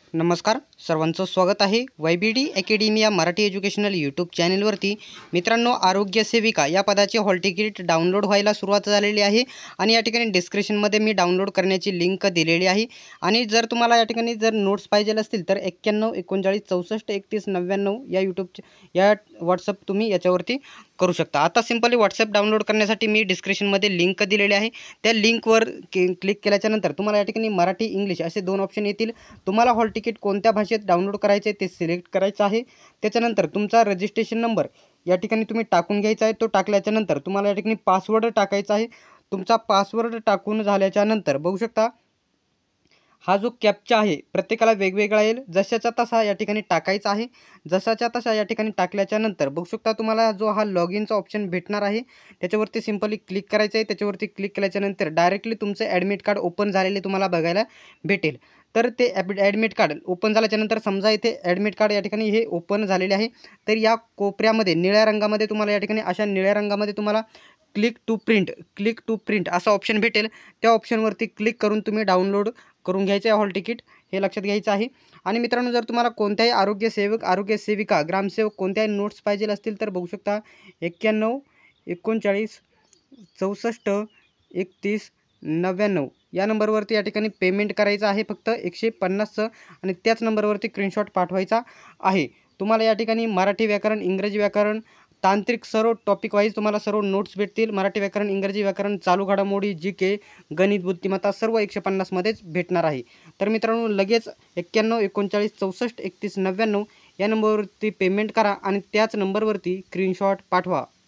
नमस्कार, सर्वांचं स्वागत आहे YBD अकॅडमी या मराठी एज्युकेशनल यूट्यूब चॅनलवरती। मित्रांनो, आरोग्य सेविका या पदाचे हॉल तिकीट डाउनलोड व्हायला सुरुवात झालेली आहे आणि या ठिकाणी डिस्क्रिप्शनमध्ये मी डाउनलोड करण्याची लिंक दिलेली आहे। आणि जर तुम्हाला या ठिकाणी जर नोट्स पाहिजे असतील तर 91 39 64 31 99 या व्हॉट्सअप तुम्ही याच्यावरती करू शकता। आता सिंपली व्हॉट्सअप डाउनलोड करण्यासाठी मी डिस्क्रिप्शनमध्ये लिंक दिलेली आहे, त्या लिंकवर क्लिक केल्याच्यानंतर तुम्हाला या ठिकाणी मराठी इंग्लिश असे दोन ऑप्शन येतील। तुम्हाला हॉल तिकीट कोणत्या भाषेत डाउनलोड करायचे ते सिलेक्ट करायचं आहे। त्याच्यानंतर तुमचा रजिस्ट्रेशन नंबर या ठिकाणी तुम्ही टाकून घ्यायचा आहे। तो टाकल्याच्यानंतर तुम्हाला या ठिकाणी पासवर्ड टाकायचा आहे। तुमचा पासवर्ड टाकून झाल्याच्यानंतर बघू शकता हा जो कॅप्चा आहे प्रत्येकाला वेगवेगळा येईल, जशाचा तसा या ठिकाणी टाकायचा आहे। जसाच्या तसा या ठिकाणी टाकल्याच्यानंतर बघू शकता तुम्हाला जो हा लॉगिनचा ऑप्शन भेटणार आहे त्याच्यावरती सिंपली क्लिक करायचं आहे। त्याच्यावरती क्लिक केल्याच्यानंतर डायरेक्टली तुमचं ॲडमिट कार्ड ओपन झालेले तुम्हाला बघायला भेटेल। तर ते ॲडमिट कार्ड ओपन झाल्याच्यानंतर समजा इथे ॲडमिट कार्ड या ठिकाणी हे ओपन झालेले आहे, तर या कोपऱ्यामध्ये निळ्या रंगामध्ये तुम्हाला या ठिकाणी अशा निळ्या रंगामध्ये तुम्हाला क्लिक टू प्रिंट असा ऑप्शन भेटेल। त्या ऑप्शनवरती क्लिक करून तुम्ही डाउनलोड करून घ्यायचं आहे हॉल तिकीट, हे लक्षात घ्यायचं आहे। आणि मित्रांनो, जर तुम्हाला कोणत्याही आरोग्य सेविका ग्रामसेवक कोणत्याही नोट्स पाहिजे असतील तर बघू शकता 91 39 64 31 99 या नंबरवरती या ठिकाणी पेमेंट करायचं आहे फक्त 150चं, आणि त्याच नंबरवरती स्क्रीनशॉट पाठवायचा आहे। तुम्हाला या ठिकाणी मराठी व्याकरण, इंग्रजी व्याकरण, तांत्रिक सर्व टॉपिक वाईज तुम्हाला सर्व नोट्स भेटतील। मराठी व्याकरण, इंग्रजी व्याकरण, चालू घडामोडी, GK, गणित, बुद्धिमत्ता सर्व 150 मध्येच भेटणार आहे। तर मित्रांनो, लगेच 91 39 64 31 99 या नंबरवरती पेमेंट करा आणि त्याच नंबरवरती स्क्रीनशॉट पाठवा।